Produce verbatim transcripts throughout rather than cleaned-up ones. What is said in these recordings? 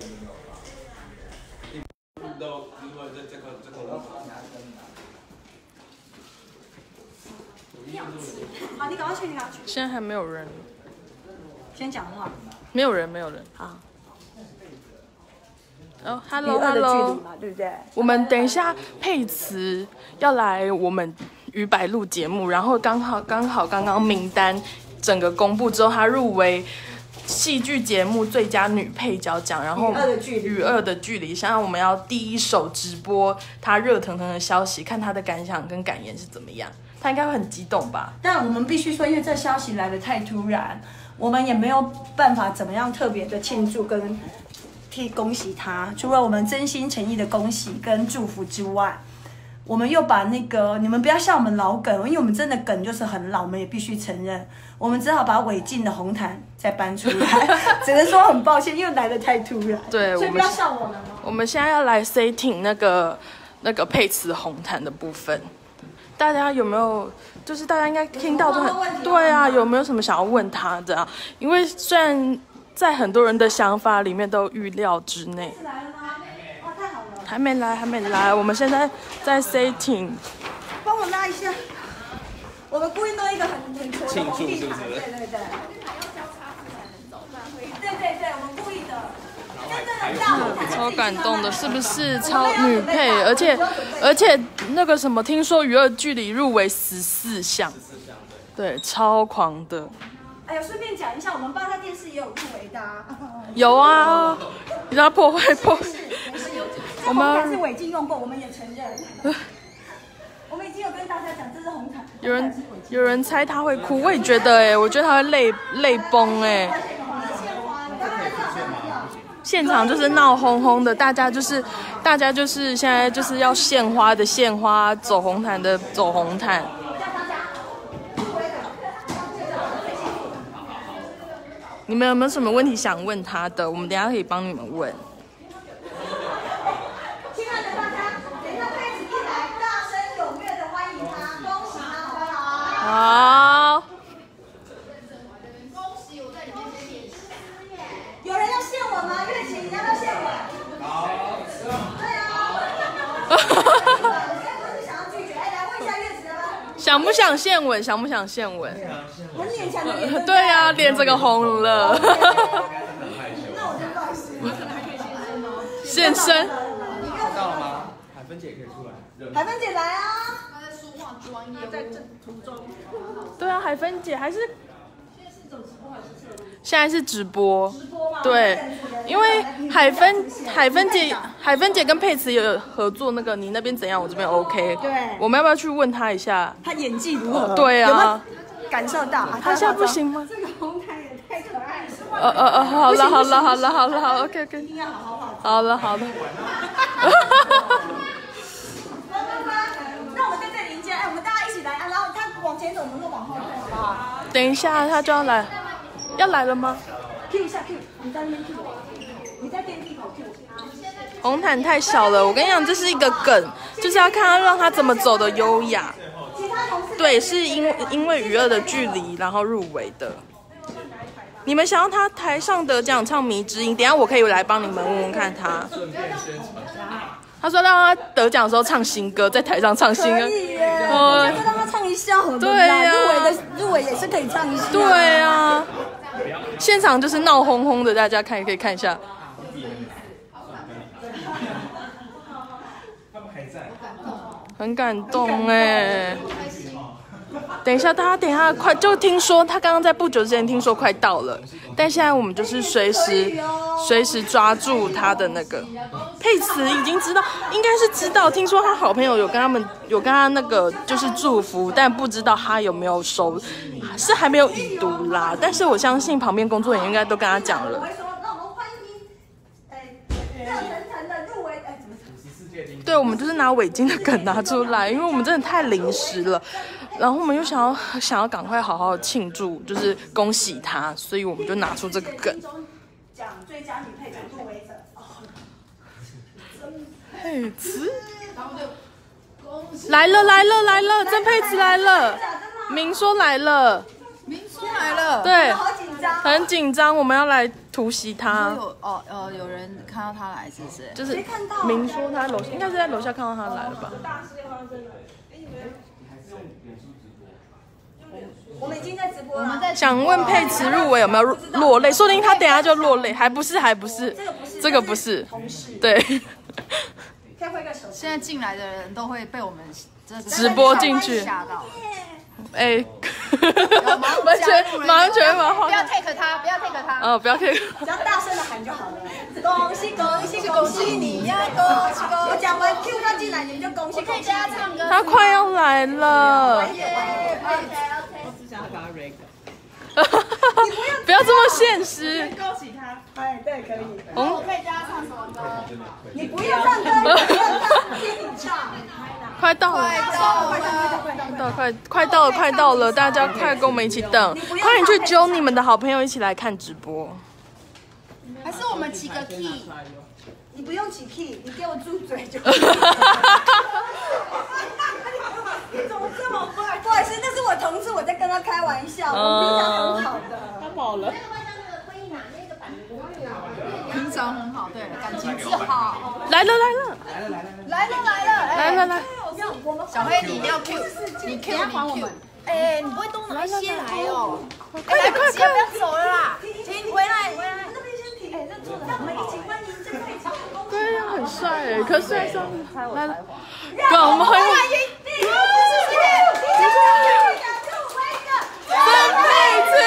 好，你赶快去，你赶快去。 现在还没有人。 先讲话。 没有人，没有人。 好。 哦 ，Hello Hello， 对不对？ 我们等一下佩慈要来我们鱼百录节目，然后刚好刚好刚刚名单整个公布之后，她入围戏剧节目最佳女配角奖，然后与恶的距离， 与恶的距离，现在我们要第一手直播她热腾腾的消息，看她的感想跟感言是怎么样。她应该会很激动吧？ 但我们必须说，因为这消息来得太突然，我们也没有办法怎么样特别的庆祝跟替恭喜她。除了我们真心诚意的恭喜跟祝福之外，我们又把那个你们不要笑我们老梗，因为我们真的梗就是很老，我们也必须承认，我们只好把韦静的红毯再搬出来，只能说很抱歉，因为来得太突然。 对， 所以不要笑我们。 我们现在要来 setting 那个那个佩慈红毯的部分。大家有没有，就是大家应该听到都很对啊，有没有什么想要问他的啊？因为虽然在很多人的想法里面都预料之内。 来了吗？哦，太好了。 还没来，还没来。我们现在在 setting。 帮我拉一下。我们故意弄一个很很挫的红地毯，对对对。对对对，我们故意的。 超感动的，是不是超女配？而且而且那个什么，听说《娱乐距离》入围十四项，对，超狂的。 哎呀，顺便讲一下，我们八大电视也有入围的、啊。 有啊，你知道破坏破坏。 我们是韦静用过，我们也承认。我们已经有跟大家讲，这是红毯。 有人有人猜他会哭，我也觉得哎、欸，我觉得他会泪泪崩哎、欸。现场就是闹哄哄的，大家就是大家就是现在就是要献花的献花，走红毯的走红毯。你们有没有什么问题想问他的？我们等一下可以帮你们问。 亲爱的大家，等一下佩慈一来，大声踊跃的欢迎他，恭喜他，好不好？ 好。 有人要献吻吗？月琴，你要不要献吻？好。对啊。哈哈哈哈哈。我是想要拒绝，哎，来问一下月琴吧。 想不想献吻？想不想献吻？ 很勉强的脸。 对啊，脸这个红了。 那我就不好意思。 现身。 看到了吗？海芬姐也可以出来。 海芬姐来啊！ 她在书画专业，在正途中。 对啊，海芬姐还是。现在是直播， 直播吗？ 对，因为海芬海芬姐海芬姐跟佩慈有合作，那个你那边怎样，我这边 OK。 对， 我们要不要去问她一下？ 她演技如何？ 对啊， 有没有感受到？ 她现在不行吗？ 这个红毯也太可爱了。 呃呃呃，好了好了好了好了好 OK OK。 一定要好好化妆。 好了好了。 那我们在这里迎接，哎，我们大家一起来啊！然后他往前走，我们就往后退，好不好？ 等一下，他就要来。要来了吗 ？Q 一下 Q， 你在那边 Q， 你在电梯口 Q。 红毯太小了，我跟你讲，这是一个梗，就是要看他让他怎么走的优雅。对，是因因为娱乐的距离，然后入围的。你们想要他台上得奖唱《迷之音》，等一下我可以来帮你们问问看他。他说让他得奖的时候唱新歌，在台上唱新歌。 可以耶，哦，让他唱一下好了。 对呀， 入围的入围也是可以唱一下。 对啊，现场就是闹哄哄的，大家看也可以看一下。很感动哎。等一下，大家等一下快，就听说他刚刚在不久之前听说快到了，但现在我们就是随时随时抓住他的那个。佩慈已经知道，应该是知道，听说他好朋友有跟他们有跟他那个就是祝福，但不知道他有没有收，是还没有已读啦。但是我相信旁边工作人员应该都跟他讲了。对，我们就是拿伪金的梗拿出来，因为我们真的太临时了，然后我们又想要想要赶快好好庆祝，就是恭喜他，所以我们就拿出这个梗。 奖最佳女配角入围者， 佩慈来了来了来了，曾佩慈来了，明说来了， 明说来了， 对， 好紧张， 很紧张，我们要来突袭说他， 有哦呃有人看到他来是不是？ 就是谁看到明说他楼应该是在楼下看到他来了吧？ 大事发生了。哎，你们我们已经在直播了。 我们在想问佩慈入围有没有落泪？说不定他等一下就落泪，还不是还不是， 这个不是， 这个不是， 同事。 对， 再挥个手。 现在进来的人都会被我们这个直播进去吓到。 哎，完全完全把话不要 take 他，不要 take 他。 哦，不要 take。 只要大声的喊就好了。恭喜恭喜恭喜你呀！恭喜恭喜！我讲完 Q 他进来，你们就恭喜恭喜。 大家唱歌。 他快要来了。不要这么现实。 恭喜他。哎，对，可以。 我可以教他唱什么歌？ 你不要唱歌，你不要唱，听你唱。 快到了，快到，快快到了，快到了！大家快跟我们一起等，快点去揪你们的好朋友一起来看直播。 还是我们起个 key？ 你不用起 key， 你给我住嘴就。你怎么这么坏？不好意思，那是我同事，我在跟他开玩笑，我们平常很好的。他跑了。 平常很好，对，感情是好。 来了来了来了来了来了来了， 来了来！ 小黑你要 Q， 你 Q 你 Q。哎，你不会东拿一些来哦？快点快点，不要走了啦！停，回来回来。 那边先停，哎，那坐着，我们一起欢迎这位成功。 对呀，很帅哎，可是上来了，干我们欢迎第一个是谁？第一个就我一个。 曾佩慈。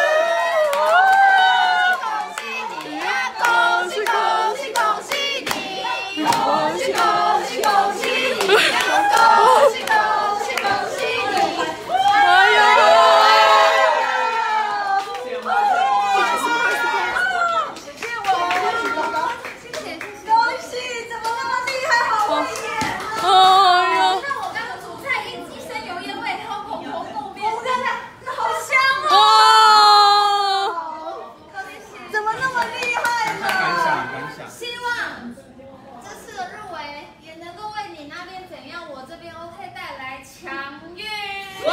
恭喜恭喜恭喜你！恭喜恭喜恭喜你！恭喜恭喜恭喜你！ 哎呦！ 恭喜，怎么那么厉害？好厉害！ 哎呦！ 那我刚刚煮菜一一身油烟味，还有红红豆面， 我看看，那好香哦！ 怎么那么厉害呢？ 感想感想。 希望这次的入围也能够为你那边怎样，我这边 OK 带来强运。 哇！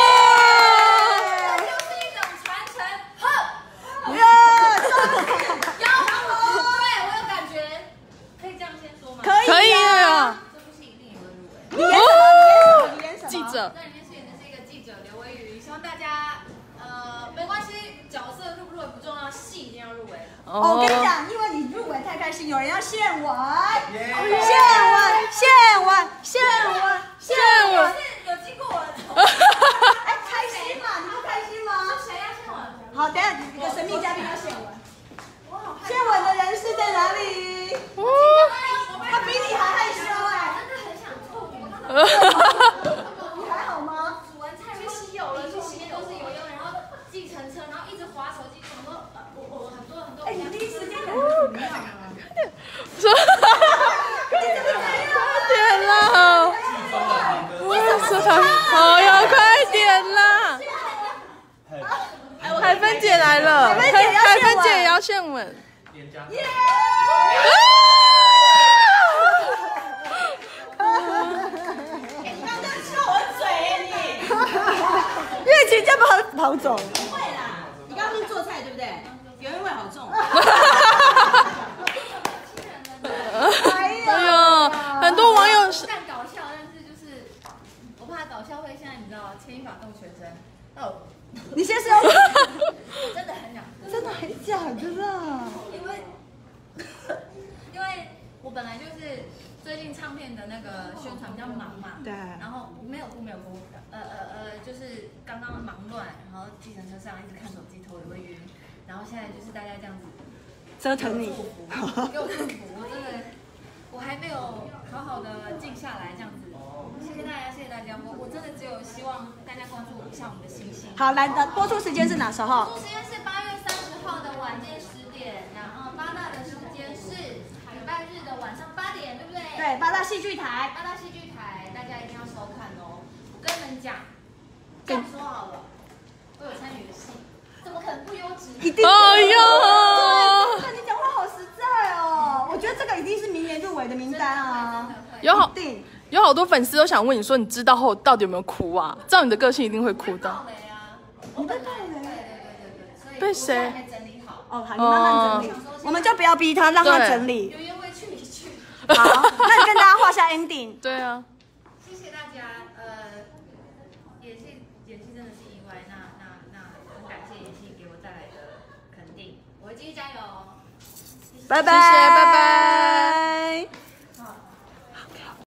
这就是一种传承，哼， 呀， 有，对我有感觉，可以这样先说吗？ 可以可以啊！ 这部戏一定也会入围。 你演什么？你演什么？ 记者。 那里面饰演的是一个记者刘维宇，希望大家呃没关系，角色入不入围不重要，戏一定要入围。 哦，我跟你讲，因为你入围太开心，有人要献吻，献吻，献吻，献吻，献吻。 是有经过我的头。 哎，开心嘛？你不开心吗？ 谁要献吻？ 好，等下你的神秘嘉宾要献吻。献吻的人是在哪里？他比你还害羞哎。 真的很想吐。我刚刚你还好吗？ 煮完菜去洗油了，去洗面都是油油，然后计程车，然后一直滑手机，很多呃我我很多很多。 哎，你第一时间感觉怎么样啊？ 说，快点啦！哇塞，好呀，快点啦！海芬姐来了，海海芬姐也要献吻。 耶！你刚刚笑我嘴你！月琴这跑跑走。不会啦，你刚刚是做菜对不对？油烟味好重。 哎呦，很多网友是干搞笑，但是就是我怕搞笑会现在你知道牵一发动全身。哦， 你现在是要？ 我真的很想， 真的很假的啦？ 因为因为我本来就是最近唱片的那个宣传比较忙嘛， 对然后没有哭没有哭，呃呃呃，就是刚刚忙乱，然后计程车上一直看手机，头也会晕，然后现在就是大家这样子折腾你。 给我祝福，我真的我还没有好好的静下来这样子，谢谢大家，谢谢大家，我我真的只有希望大家关注一下我们的星星。 好，来的播出时间是哪时候？ 播出时间是八月三十号的晚间十点，然后八大的时间是礼拜日的晚上八点，对不对？ 对，八大戏剧台。 八大戏剧台，大家一定要收看哦。我跟你们讲，这样说好了，我有参与的戏，怎么可能不优质？ 一定。 哎呦！ 那你讲话好实在哦，我觉得这个一定是明年入围的名单啊。 有好一定。 有好多粉丝都想问你说，你知道后到底有没有哭啊？照你的个性，一定会哭的。 爆雷啊！ 你被爆雷？ 对对对对对，所以被谁我现在还没整理好。 哦，好，你慢慢整理，我们就不要逼他，让他整理。 有约会去你去。 好，那你跟大家画下 ending。 对啊。 谢谢大家，呃，演戏演戏真的是意外，那那那很感谢演戏给我带来的肯定，我会继续加油。 拜拜， 谢谢，拜拜。